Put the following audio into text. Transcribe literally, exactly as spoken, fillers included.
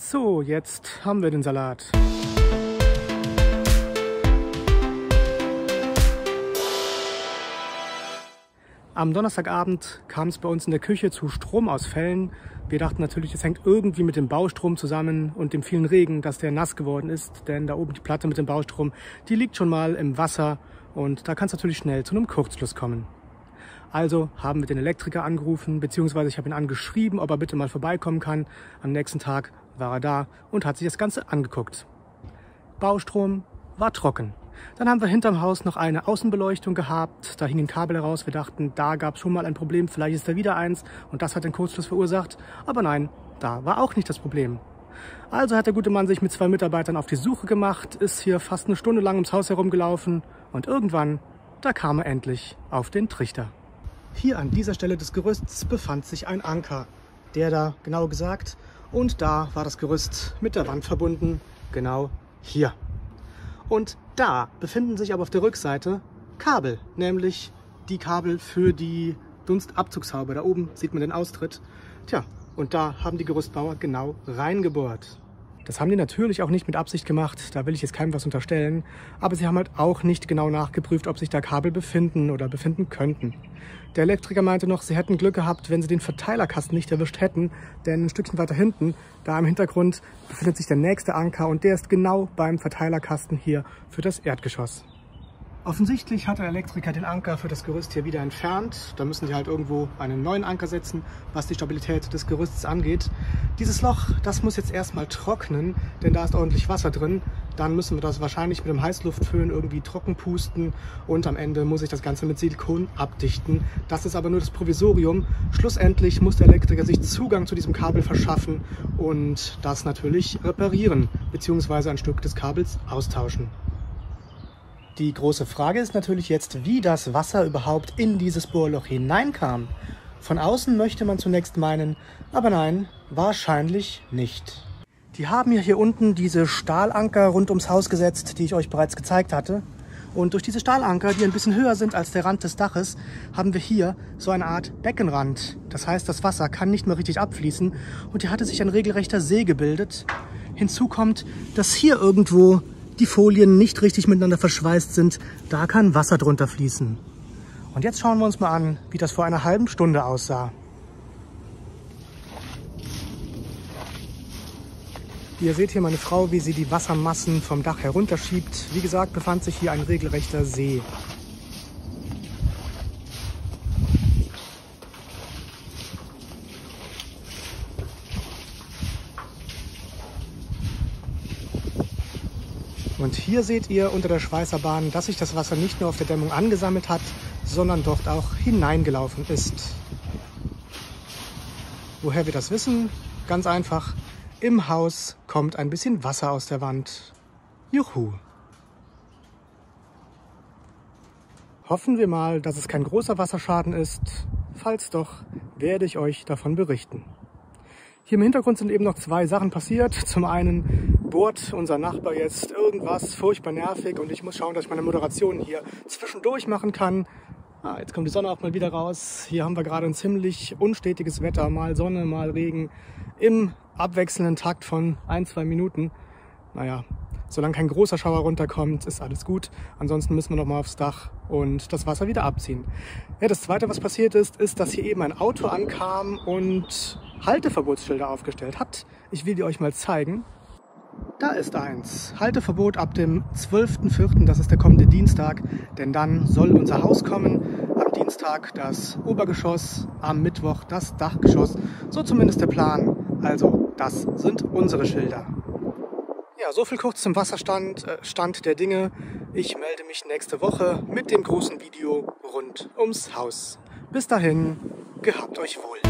So, jetzt haben wir den Salat. Am Donnerstagabend kam es bei uns in der Küche zu Stromausfällen. Wir dachten natürlich, es hängt irgendwie mit dem Baustrom zusammen und dem vielen Regen, dass der nass geworden ist. Denn da oben die Platte mit dem Baustrom, die liegt schon mal im Wasser und da kann es natürlich schnell zu einem Kurzschluss kommen. Also haben wir den Elektriker angerufen, beziehungsweise ich habe ihn angeschrieben, ob er bitte mal vorbeikommen kann. Am nächsten Tag war er da und hat sich das Ganze angeguckt. Baustrom war trocken. Dann haben wir hinterm Haus noch eine Außenbeleuchtung gehabt. Da hingen Kabel heraus. Wir dachten, da gab es schon mal ein Problem. Vielleicht ist da wieder eins und das hat den Kurzschluss verursacht. Aber nein, da war auch nicht das Problem. Also hat der gute Mann sich mit zwei Mitarbeitern auf die Suche gemacht, ist hier fast eine Stunde lang ums Haus herumgelaufen und irgendwann, da kam er endlich auf den Trichter. Hier an dieser Stelle des Gerüsts befand sich ein Anker. Der da, genau gesagt. Und da war das Gerüst mit der Wand verbunden. Genau hier. Und da befinden sich aber auf der Rückseite Kabel, nämlich die Kabel für die Dunstabzugshaube. Da oben sieht man den Austritt. Tja, und da haben die Gerüstbauer genau reingebohrt. Das haben die natürlich auch nicht mit Absicht gemacht, da will ich jetzt keinem was unterstellen. Aber sie haben halt auch nicht genau nachgeprüft, ob sich da Kabel befinden oder befinden könnten. Der Elektriker meinte noch, sie hätten Glück gehabt, wenn sie den Verteilerkasten nicht erwischt hätten. Denn ein Stückchen weiter hinten, da im Hintergrund, befindet sich der nächste Anker und der ist genau beim Verteilerkasten hier für das Erdgeschoss. Offensichtlich hat der Elektriker den Anker für das Gerüst hier wieder entfernt. Da müssen sie halt irgendwo einen neuen Anker setzen, was die Stabilität des Gerüsts angeht. Dieses Loch, das muss jetzt erstmal trocknen, denn da ist ordentlich Wasser drin. Dann müssen wir das wahrscheinlich mit einem Heißluftföhn irgendwie trocken pusten und am Ende muss ich das Ganze mit Silikon abdichten. Das ist aber nur das Provisorium. Schlussendlich muss der Elektriker sich Zugang zu diesem Kabel verschaffen und das natürlich reparieren bzw. ein Stück des Kabels austauschen. Die große Frage ist natürlich jetzt, wie das Wasser überhaupt in dieses Bohrloch hineinkam. Von außen möchte man zunächst meinen, aber nein, wahrscheinlich nicht. Die haben ja hier unten diese Stahlanker rund ums Haus gesetzt, die ich euch bereits gezeigt hatte. Und durch diese Stahlanker, die ein bisschen höher sind als der Rand des Daches, haben wir hier so eine Art Beckenrand. Das heißt, das Wasser kann nicht mehr richtig abfließen und hier hatte sich ein regelrechter See gebildet. Hinzu kommt, dass hier irgendwo die Folien nicht richtig miteinander verschweißt sind, da kann Wasser drunter fließen. Und jetzt schauen wir uns mal an, wie das vor einer halben Stunde aussah. Ihr seht hier meine Frau, wie sie die Wassermassen vom Dach herunterschiebt. Wie gesagt, befand sich hier ein regelrechter See. Und hier seht ihr unter der Schweißerbahn, dass sich das Wasser nicht nur auf der Dämmung angesammelt hat, sondern dort auch hineingelaufen ist. Woher wir das wissen? Ganz einfach, im Haus kommt ein bisschen Wasser aus der Wand. Juhu! Hoffen wir mal, dass es kein großer Wasserschaden ist. Falls doch, werde ich euch davon berichten. Hier im Hintergrund sind eben noch zwei Sachen passiert. Zum einen bohrt unser Nachbar jetzt irgendwas furchtbar nervig und ich muss schauen, dass ich meine Moderation hier zwischendurch machen kann. Ah, jetzt kommt die Sonne auch mal wieder raus. Hier haben wir gerade ein ziemlich unstetiges Wetter, mal Sonne, mal Regen, im abwechselnden Takt von ein, zwei Minuten. Naja, solange kein großer Schauer runterkommt, ist alles gut. Ansonsten müssen wir noch mal aufs Dach und das Wasser wieder abziehen. Ja, das Zweite, was passiert ist, ist, dass hier eben ein Auto ankam und Halteverbotsschilder aufgestellt hat. Ich will die euch mal zeigen. Da ist eins. Halteverbot ab dem zwölften vierten, das ist der kommende Dienstag, denn dann soll unser Haus kommen. Am Dienstag das Obergeschoss, am Mittwoch das Dachgeschoss. So zumindest der Plan. Also, das sind unsere Schilder. Ja, so viel kurz zum Wasserstand, äh, Stand der Dinge. Ich melde mich nächste Woche mit dem großen Video rund ums Haus. Bis dahin, gehabt euch wohl.